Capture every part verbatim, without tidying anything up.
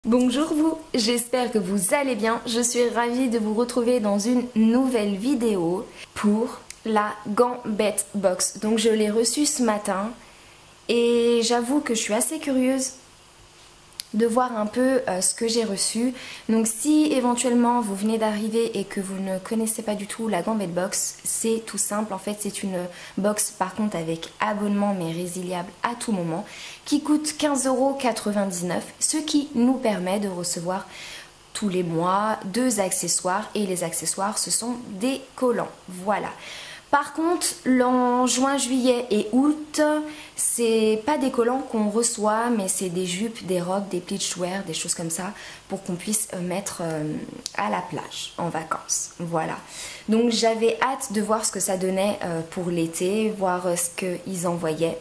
Bonjour vous, j'espère que vous allez bien. Je suis ravie de vous retrouver dans une nouvelle vidéo pour la Gambette Box. Donc je l'ai reçue ce matin et j'avoue que je suis assez curieuse de voir un peu euh, ce que j'ai reçu. Donc si éventuellement vous venez d'arriver et que vous ne connaissez pas du tout la Gambette Box, c'est tout simple. En fait c'est une box par contre avec abonnement mais résiliable à tout moment qui coûte quinze euros quatre-vingt-dix-neuf, ce qui nous permet de recevoir tous les mois deux accessoires et les accessoires ce sont des collants. Voilà. Par contre, en juin, juillet et août, c'est pas des collants qu'on reçoit, mais c'est des jupes, des robes, des pleatchwear, des choses comme ça, pour qu'on puisse mettre à la plage, en vacances. Voilà. Donc j'avais hâte de voir ce que ça donnait pour l'été, voir ce qu'ils envoyaient.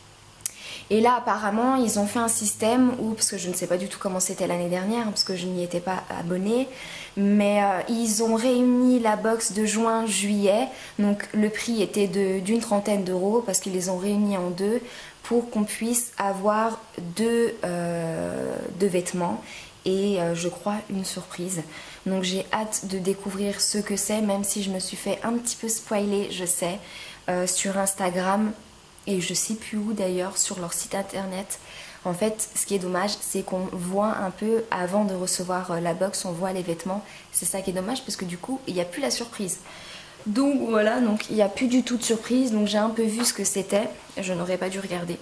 Et là apparemment ils ont fait un système où, parce que je ne sais pas du tout comment c'était l'année dernière, parce que je n'y étais pas abonnée, mais euh, ils ont réuni la box de juin juillet, donc le prix était d'une trentaine d'euros parce qu'ils les ont réunis en deux pour qu'on puisse avoir deux, euh, deux vêtements et euh, je crois une surprise. Donc j'ai hâte de découvrir ce que c'est, même si je me suis fait un petit peu spoiler, je sais, euh, sur Instagram. Et je sais plus où d'ailleurs, sur leur site internet. En fait, ce qui est dommage, c'est qu'on voit un peu, avant de recevoir la box, on voit les vêtements. C'est ça qui est dommage, parce que du coup, il n'y a plus la surprise. Donc voilà, donc il n'y a plus du tout de surprise. Donc j'ai un peu vu ce que c'était. Je n'aurais pas dû regarder.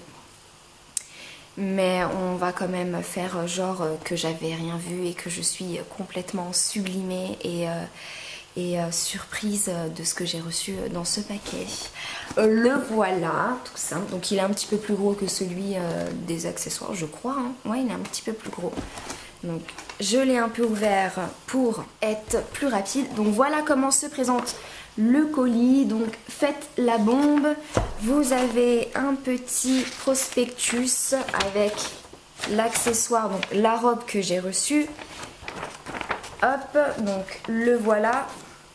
Mais on va quand même faire genre que j'avais rien vu et que je suis complètement sublimée et... Euh, et euh, surprise de ce que j'ai reçu dans ce paquet. Euh, le voilà, tout simple. Donc il est un petit peu plus gros que celui euh, des accessoires, je crois. Hein. Ouais, il est un petit peu plus gros. Donc je l'ai un peu ouvert pour être plus rapide. Donc voilà comment se présente le colis. Donc faites la bombe. Vous avez un petit prospectus avec l'accessoire, donc la robe que j'ai reçue. Hop, donc le voilà.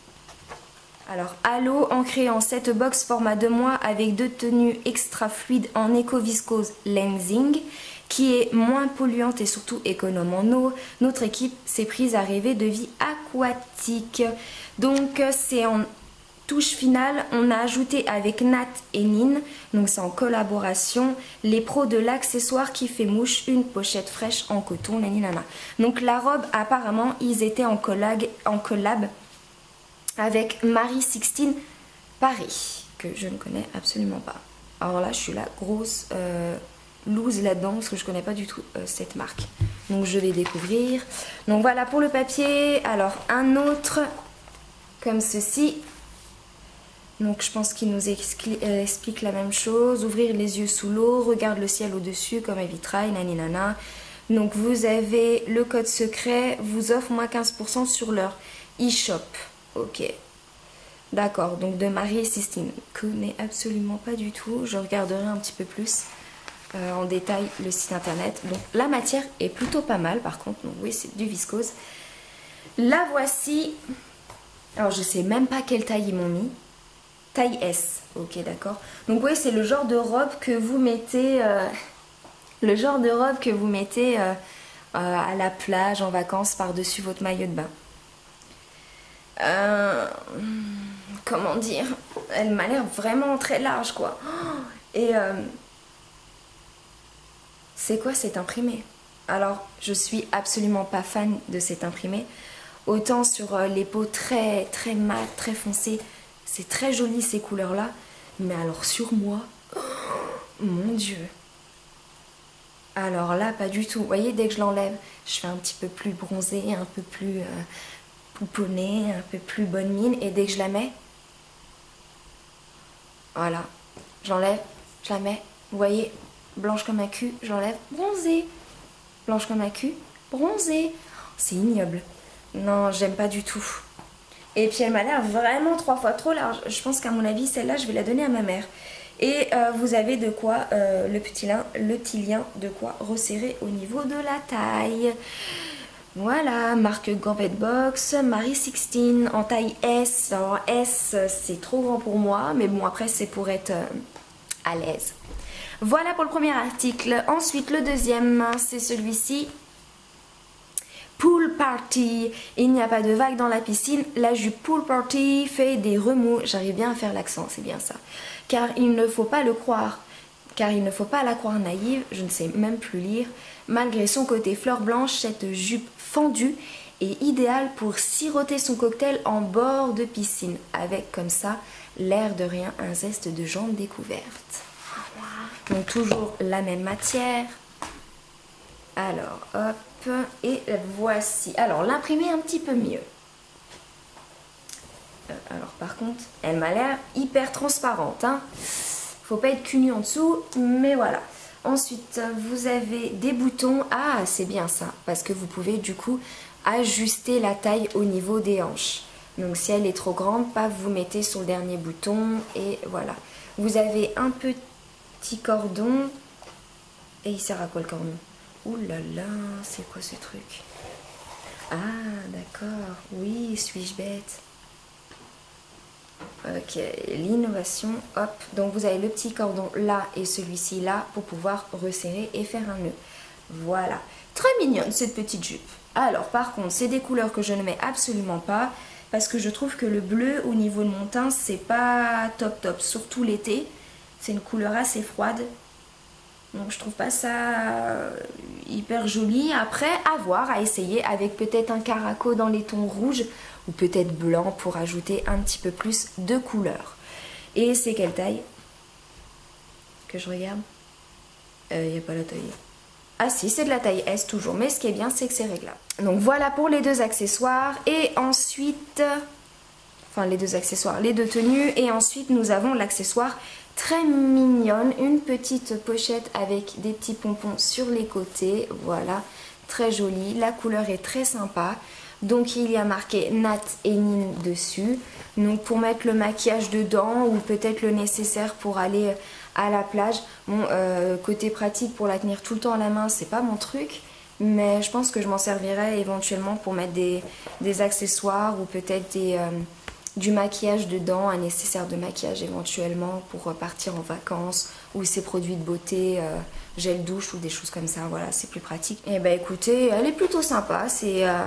Alors, Halo, ancré en cette box format deux mois avec deux tenues extra fluides en éco-viscose lensing, qui est moins polluante et surtout économe en eau. Notre équipe s'est prise à rêver de vie aquatique. Donc, c'est en touche finale. On a ajouté avec Nat et Nin, donc c'est en collaboration, les pros de l'accessoire qui fait mouche, une pochette fraîche en coton, naninana. Donc, la robe, apparemment, ils étaient en collab, en collab avec Marie sixteen Paris, que je ne connais absolument pas. Alors là, je suis la grosse euh, loose là-dedans, parce que je ne connais pas du tout euh, cette marque. Donc je vais découvrir. Donc voilà pour le papier. Alors un autre, comme ceci. Donc je pense qu'il nous explique, euh, explique la même chose. Ouvrir les yeux sous l'eau, regarde le ciel au-dessus comme un vitrail, naninana. Donc vous avez le code secret, vous offre moins quinze pour cent sur leur e-shop. Ok, d'accord, donc de Marie sixteen, je ne connais absolument pas du tout, je regarderai un petit peu plus euh, en détail le site internet. Donc la matière est plutôt pas mal par contre, donc oui c'est du viscose. La voici, alors je sais même pas quelle taille ils m'ont mis, taille S, ok d'accord. Donc oui c'est le genre de robe que vous mettez, euh, le genre de robe que vous mettez euh, euh, à la plage en vacances par-dessus votre maillot de bain. Euh, comment dire, elle m'a l'air vraiment très large quoi. Et euh, c'est quoi cet imprimé? Alors je suis absolument pas fan de cet imprimé. Autant sur euh, les peaux très très mat, très foncées, c'est très joli ces couleurs là. Mais alors sur moi, oh, mon dieu. Alors là pas du tout. Vous voyez dès que je l'enlève, je fais un petit peu plus bronzé, un peu plus... Euh, pouponné, un peu plus bonne mine, et dès que je la mets, voilà, j'enlève, je la mets, vous voyez, blanche comme un cul, j'enlève, bronzée, blanche comme un cul, bronzée, c'est ignoble, non, j'aime pas du tout. Et puis elle m'a l'air vraiment trois fois trop large, je pense qu'à mon avis, celle-là, je vais la donner à ma mère. Et euh, vous avez de quoi, euh, le petit lien, le petit lien, de quoi resserrer au niveau de la taille. Voilà, marque Gambette Box, Marie sixteen en taille S. Alors S, c'est trop grand pour moi, mais bon, après, c'est pour être euh, à l'aise. Voilà pour le premier article. Ensuite, le deuxième, c'est celui-ci. party. Il n'y a pas de vagues dans la piscine. La jupe pool party fait des remous. J'arrive bien à faire l'accent, c'est bien ça. Car il ne faut pas le croire. Car il ne faut pas la croire naïve, je ne sais même plus lire. Malgré son côté fleur blanche, cette jupe fendue est idéale pour siroter son cocktail en bord de piscine. Avec comme ça, l'air de rien, un zeste de jambes découvertes. Donc toujours la même matière. Alors, hop, et voici. Alors, l'imprimé un petit peu mieux. Euh, alors, par contre, elle m'a l'air hyper transparente. Hein. Faut pas être cul nu en dessous, mais voilà. Ensuite, vous avez des boutons. Ah, c'est bien ça, parce que vous pouvez du coup ajuster la taille au niveau des hanches. Donc, si elle est trop grande, pas vous mettez sur le dernier bouton, et voilà. Vous avez un petit cordon. Et il sert à quoi le cordon? Ouh là là, c'est quoi ce truc? Ah, d'accord. Oui, suis-je bête? Ok, l'innovation, hop. Donc vous avez le petit cordon là et celui-ci là pour pouvoir resserrer et faire un nœud. Voilà. Très mignonne cette petite jupe. Alors par contre, c'est des couleurs que je ne mets absolument pas parce que je trouve que le bleu au niveau de mon teint, c'est pas top top. Surtout l'été, c'est une couleur assez froide. Donc je trouve pas ça hyper joli. Après, à voir, à essayer avec peut-être un caraco dans les tons rouges ou peut-être blanc pour ajouter un petit peu plus de couleur. Et c'est quelle taille? Que je regarde. Il euh, n'y a pas la taille. Ah si, c'est de la taille S toujours. Mais ce qui est bien, c'est que c'est réglable. Donc voilà pour les deux accessoires. Et ensuite... Enfin, les deux accessoires, les deux tenues. Et ensuite, nous avons l'accessoire très mignonne, une petite pochette avec des petits pompons sur les côtés, voilà, très jolie, la couleur est très sympa, donc il y a marqué Nat et Nin dessus, donc pour mettre le maquillage dedans ou peut-être le nécessaire pour aller à la plage. Bon, euh, côté pratique pour la tenir tout le temps à la main, c'est pas mon truc, mais je pense que je m'en servirai éventuellement pour mettre des, des accessoires ou peut-être des... Euh, du maquillage dedans, un nécessaire de maquillage éventuellement pour partir en vacances ou ces produits de beauté, euh, gel douche ou des choses comme ça, voilà, c'est plus pratique. Et bah écoutez, elle est plutôt sympa, c'est euh,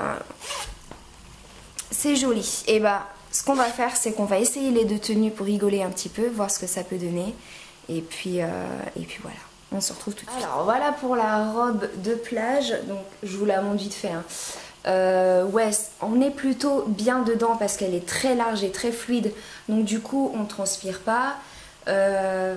c'est joli. Et bah ce qu'on va faire, c'est qu'on va essayer les deux tenues pour rigoler un petit peu, voir ce que ça peut donner. Et puis, euh, et puis voilà, on se retrouve tout de suite. Alors voilà pour la robe de plage, donc je vous la montre vite fait. Hein. Euh, ouais, on est plutôt bien dedans parce qu'elle est très large et très fluide, donc du coup on transpire pas. Euh,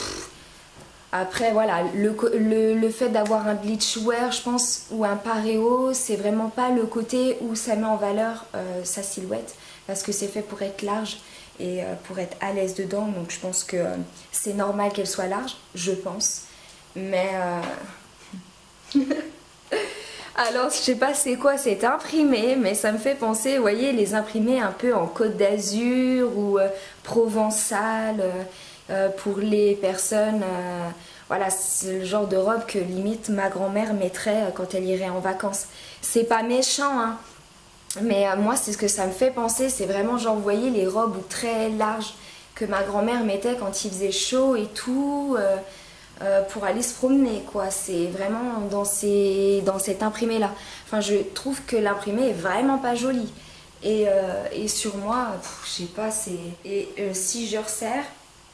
après voilà, le, le, le fait d'avoir un bleach wear, je pense, ou un paréo, c'est vraiment pas le côté où ça met en valeur euh, sa silhouette, parce que c'est fait pour être large et euh, pour être à l'aise dedans, donc je pense que euh, c'est normal qu'elle soit large, je pense, mais euh... Alors, je sais pas c'est quoi, c'est imprimé, mais ça me fait penser, vous voyez, les imprimés un peu en Côte d'Azur ou euh, provençal, euh, euh, pour les personnes, euh, voilà, c'est le genre de robe que limite ma grand-mère mettrait quand elle irait en vacances. C'est pas méchant, hein, mais euh, moi, c'est ce que ça me fait penser, c'est vraiment genre, vous voyez, les robes très larges que ma grand-mère mettait quand il faisait chaud et tout... Euh, Euh, pour aller se promener, quoi. C'est vraiment dans, ces, dans cet imprimé là. Enfin, je trouve que l'imprimé est vraiment pas joli. Et, euh, et sur moi, pff, je sais pas, c'est... Et euh, si je resserre,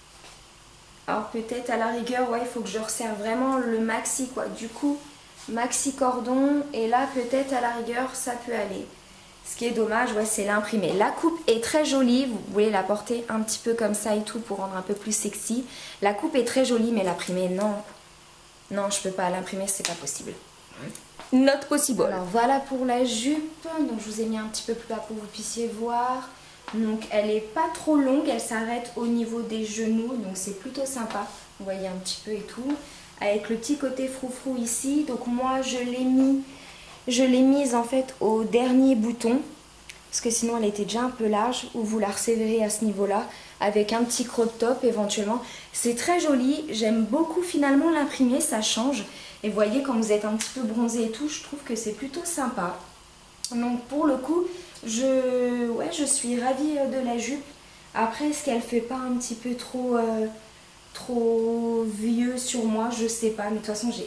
alors peut-être à la rigueur, ouais, il faut que je resserre vraiment le maxi, quoi. Du coup, maxi cordon, et là, peut-être à la rigueur, ça peut aller. Ce qui est dommage, ouais, c'est l'imprimé. La coupe est très jolie, vous voulez la porter un petit peu comme ça et tout pour rendre un peu plus sexy. La coupe est très jolie, mais l'imprimé, non. Non, je peux pas, l'imprimer, c'est pas possible. Not possible. Alors voilà pour la jupe, donc je vous ai mis un petit peu plus bas pour que vous puissiez voir. Donc elle est pas trop longue, elle s'arrête au niveau des genoux, donc c'est plutôt sympa. Vous voyez un petit peu et tout. Avec le petit côté froufrou ici, donc moi je l'ai mis... Je l'ai mise en fait au dernier bouton, parce que sinon elle était déjà un peu large, ou vous la resserrez à ce niveau-là, avec un petit crop top éventuellement. C'est très joli, j'aime beaucoup finalement l'imprimer, ça change. Et vous voyez, quand vous êtes un petit peu bronzé et tout, je trouve que c'est plutôt sympa. Donc pour le coup, je, ouais, je suis ravie de la jupe. Après, est-ce qu'elle fait pas un petit peu trop, euh, trop vieux sur moi? Je sais pas, mais de toute façon j'ai...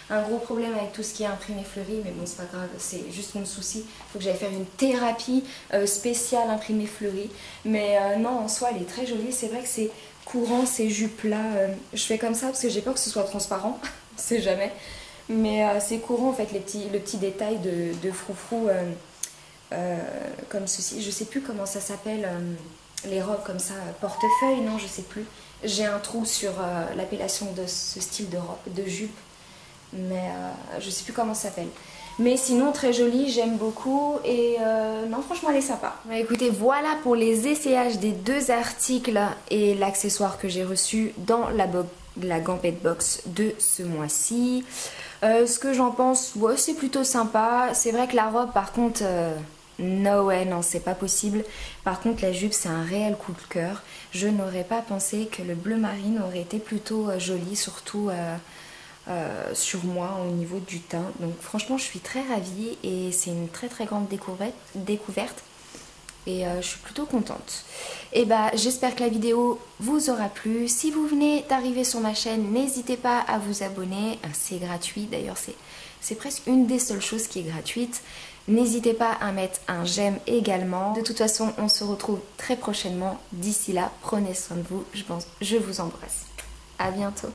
un gros problème avec tout ce qui est imprimé fleuri, mais bon c'est pas grave, c'est juste mon souci. Il faut que j'aille faire une thérapie euh, spéciale imprimé fleuri. Mais euh, non, en soi elle est très jolie, c'est vrai que c'est courant ces jupes là. Euh, je fais comme ça parce que j'ai peur que ce soit transparent, on sait jamais. Mais euh, c'est courant en fait les petits, le petit détail de, de froufrou euh, euh, comme ceci. Je sais plus comment ça s'appelle, euh, les robes comme ça, portefeuille, non je sais plus. J'ai un trou sur euh, l'appellation de ce style de robe, de jupe, mais euh, je sais plus comment ça s'appelle. Mais sinon très jolie, j'aime beaucoup et euh, non franchement elle est sympa. Bah, écoutez, voilà pour les essayages des deux articles et l'accessoire que j'ai reçu dans la, la Gambette Box de ce mois-ci. Euh, ce que j'en pense, ouais, c'est plutôt sympa. C'est vrai que la robe par contre, euh, no way, non c'est pas possible. Par contre la jupe c'est un réel coup de cœur. Je n'aurais pas pensé que le bleu marine aurait été plutôt euh, joli, surtout euh, euh, sur moi au niveau du teint. Donc franchement je suis très ravie et c'est une très très grande découverte. découverte. Et euh, je suis plutôt contente. Et bah j'espère que la vidéo vous aura plu. Si vous venez d'arriver sur ma chaîne, n'hésitez pas à vous abonner. C'est gratuit, d'ailleurs c'est c'est presque une des seules choses qui est gratuite. N'hésitez pas à mettre un j'aime également. De toute façon, on se retrouve très prochainement. D'ici là, prenez soin de vous. Je pense, je vous embrasse. À bientôt.